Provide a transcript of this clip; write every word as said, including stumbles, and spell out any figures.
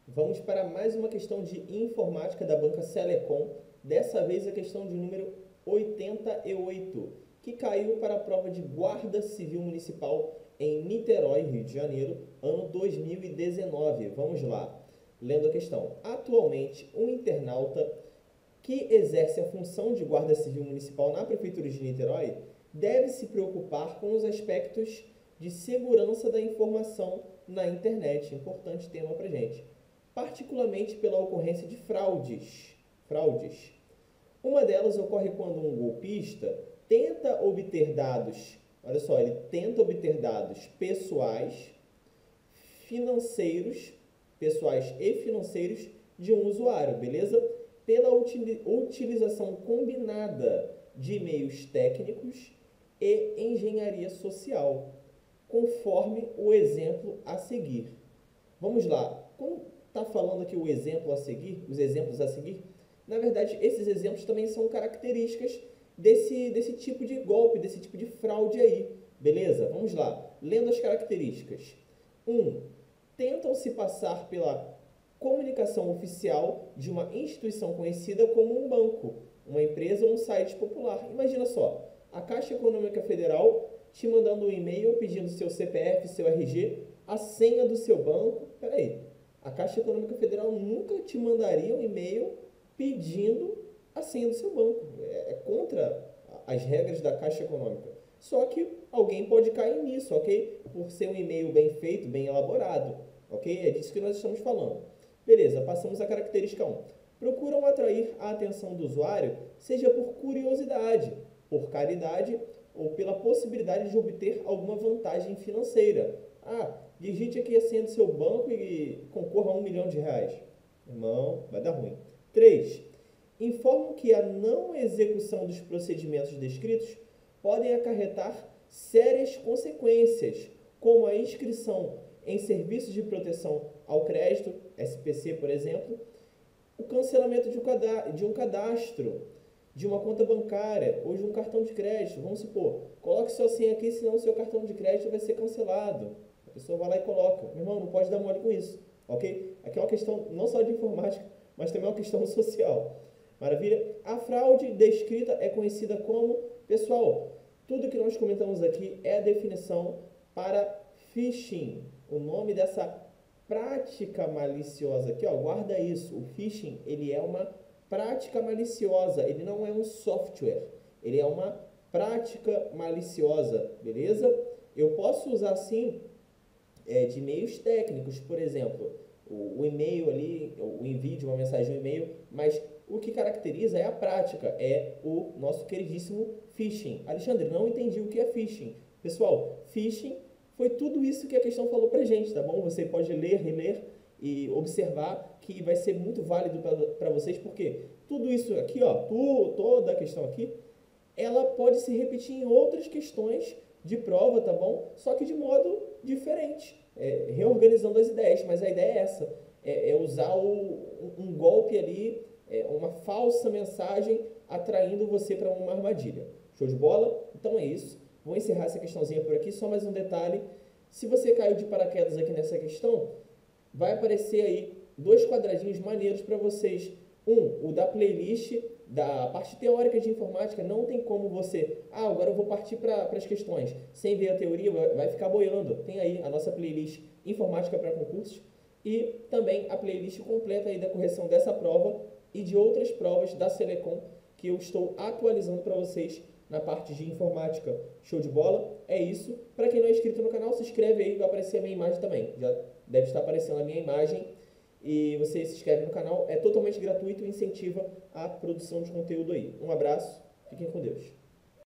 Vamos para mais uma questão de informática da banca Selecom, dessa vez a questão de número oitenta e oito, que caiu para a prova de Guarda Civil Municipal em Niterói, Rio de Janeiro, ano dois mil e dezenove. Vamos lá, lendo a questão. Atualmente, um internauta que exerce a função de Guarda Civil Municipal na Prefeitura de Niterói deve se preocupar com os aspectos de segurança da informação na internet. Importante tema para gente. Particularmente pela ocorrência de fraudes. Fraudes. Uma delas ocorre quando um golpista tenta obter dados, olha só, ele tenta obter dados pessoais, financeiros, pessoais e financeiros de um usuário, beleza? Pela utilização combinada de e-mails técnicos e engenharia social, conforme o exemplo a seguir. Vamos lá, como está falando aqui o exemplo a seguir, os exemplos a seguir, na verdade, esses exemplos também são características desse, desse tipo de golpe, desse tipo de fraude aí, beleza? Vamos lá, lendo as características. um. Tentam se passar pela comunicação oficial de uma instituição conhecida como um banco, uma empresa ou um site popular. Imagina só, a Caixa Econômica Federal te mandando um e-mail pedindo seu C P F, seu R G, a senha do seu banco. Peraí, a Caixa Econômica Federal nunca te mandaria um e-mail pedindo a senha do seu banco. É contra as regras da Caixa Econômica. Só que alguém pode cair nisso, ok? Por ser um e-mail bem feito, bem elaborado, ok? É disso que nós estamos falando. Beleza, passamos à característica um. Procuram atrair a atenção do usuário, seja por curiosidade, por caridade ou pela possibilidade de obter alguma vantagem financeira. Ah, digite aqui a senha do seu banco e concorra a um milhão de reais. Irmão, vai dar ruim. três. Informam que a não execução dos procedimentos descritos podem acarretar sérias consequências, como a inscrição em serviços de proteção ao crédito, S P C, por exemplo, o cancelamento de um cadastro, de uma conta bancária ou de um cartão de crédito. Vamos supor, coloque sua senha aqui, senão o seu cartão de crédito vai ser cancelado. A pessoa vai lá e coloca. Meu irmão, não pode dar mole com isso, ok? Aqui é uma questão não só de informática, mas também é uma questão social. Maravilha? A fraude descrita é conhecida como, pessoal, tudo que nós comentamos aqui é a definição para phishing. O nome dessa prática maliciosa aqui, ó, guarda isso. O phishing, ele é uma prática maliciosa, ele não é um software, ele é uma prática maliciosa, beleza? Eu posso usar, sim, é, de meios técnicos, por exemplo, o, o e-mail ali, o envio de uma mensagem no e-mail, mas o que caracteriza é a prática, é o nosso queridíssimo phishing. Alexandre, não entendi o que é phishing. Pessoal, phishing foi tudo isso que a questão falou pra gente, tá bom? Você pode ler, reler e observar que vai ser muito válido para vocês, porque tudo isso aqui, ó, tu, toda a questão aqui, ela pode se repetir em outras questões de prova, tá bom? Só que de modo diferente, é, reorganizando as ideias, mas a ideia é essa, é, é usar o, um golpe ali, é, uma falsa mensagem atraindo você para uma armadilha. Show de bola? Então é isso. Vou encerrar essa questãozinha por aqui, só mais um detalhe. Se você caiu de paraquedas aqui nessa questão, vai aparecer aí dois quadradinhos maneiros para vocês. Um, o da playlist, da parte teórica de informática. Não tem como você, ah, agora eu vou partir para as questões, sem ver a teoria, vai ficar boiando. Tem aí a nossa playlist Informática para Concursos e também a playlist completa aí da correção dessa prova e de outras provas da Selecom que eu estou atualizando para vocês na parte de informática. Show de bola? É isso. Para quem não é inscrito no canal, se inscreve aí, vai aparecer a minha imagem também. Já deve estar aparecendo a minha imagem e você se inscreve no canal. É totalmente gratuito e incentiva a produção de conteúdo aí. Um abraço, fiquem com Deus.